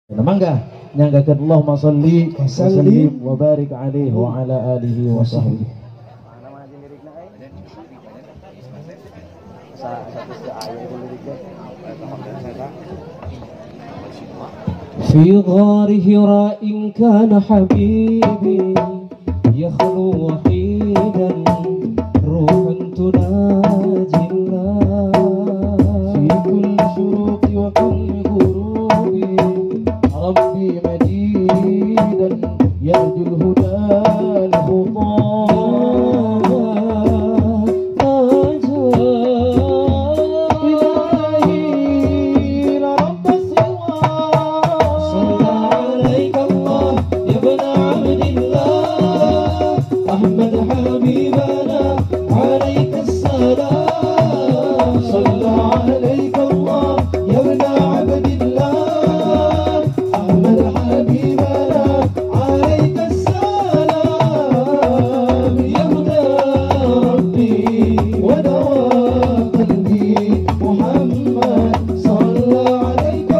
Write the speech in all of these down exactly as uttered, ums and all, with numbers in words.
Mangga nyanggakeun Allahumma sholli wa sallim wa barik alaihi wa ala alihi wa sahbihi. في غار هراء كان حبيبي يخلو وحيدا روحا تناجي الله في كل شروق وكل غروب ربي مجيدا يرجو الهدى الخطاب إلهي لا رب سوى صلى عليك الله يا ابن عبد الله أحمد حبيبنا عليك السلام صلى عليك الله يا ابن عبد الله أحمد حبيبنا عليك السلام يهدى ربي ودوى قلبي محمد صلى عليك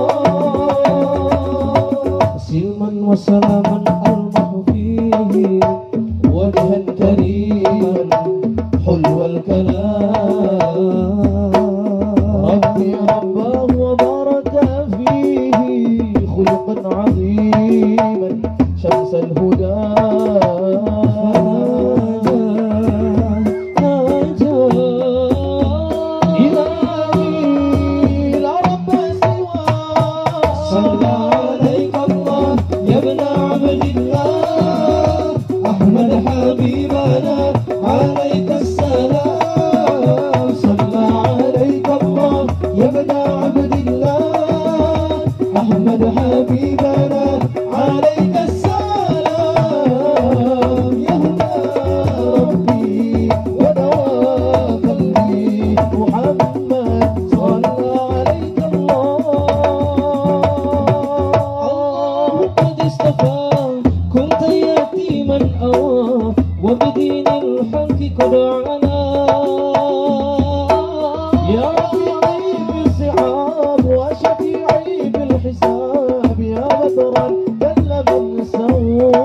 الله سلما وسلاما أرمح فيه وجها كريما حلو الكلام ربي رباه وبارك فيه خلقا عظيما شمس الهدى إلهي لا رب سوى صلى عليك الله يا ابن عبد الله أحمد حبيبنا عليك السلام صلى عليك الله يا ابن عبد الله أحمد حبيبنا عليك السلام يهدى ربي ودوى قلبي محمد صلى عليك الله الله قد اصطفى كنت يتيما أوى وبدين الحق قد علا يا رفيعي بالصعاب وشفيعي بالحساب يا بدرا دل من سوى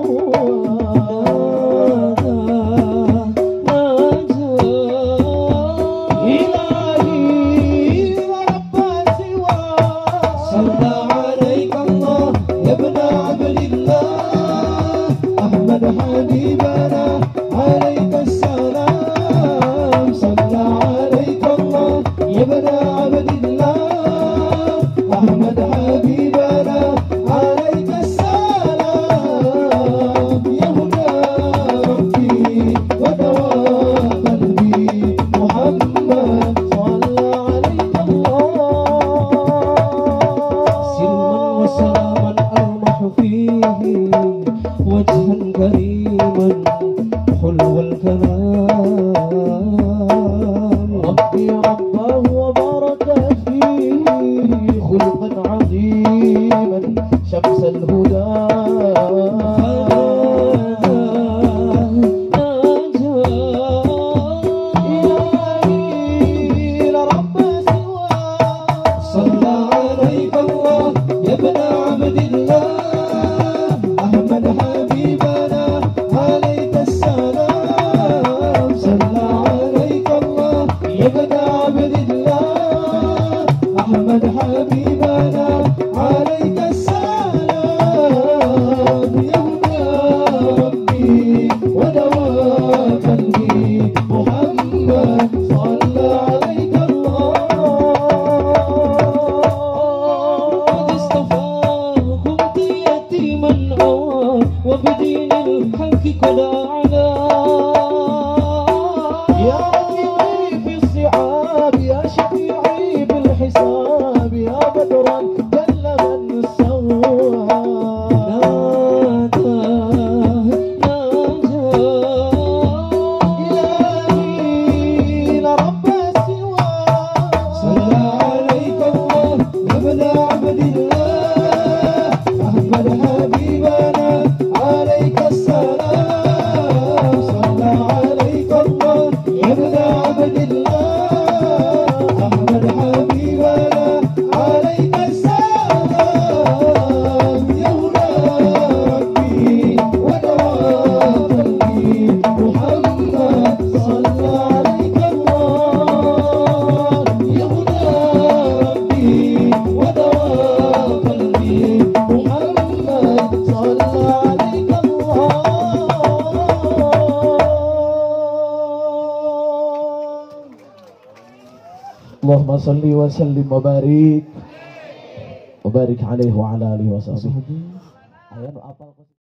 إلهي ورب سوى صلى عليك الله يا ابن عبد الله أحمد حبيبنا عليك السلام صلى عليك الله يا ابن عبد الله أحمد حبيبنا عليك السلام يهدى ربي ودوى قلبي محمد صلى عليك الله سلما وسلاما أرمح فيه وجها كريما حلو الكلام ربي رباه وبارك فيه خلقا عظيما شمس الهدى إلهي لا رب سوى صلى عليك الله يا ابن عبد الله أحمد حبيبنا عليك السلام صلى عليك الله يا ابن عبد الله أحمد حبيبنا عليك السلام يهدى ربي ودوى قلبي محمد صلى عليك الله قد اصطفاه كنت يتيما أوى وبدين الحق قد أعلى يا رفيعي في الصعاب يا شفيعي بالحساب يا بدرا دل من سوى نادى ناجى إلهي لا رب سوى صلى عليك الله يا ابن عبد الله أحمد حبيبنا عليك السلام Allahumma salli wa sallim wa barik wa barik alaihi wa ala alihi wa sahbihi. Ayo apa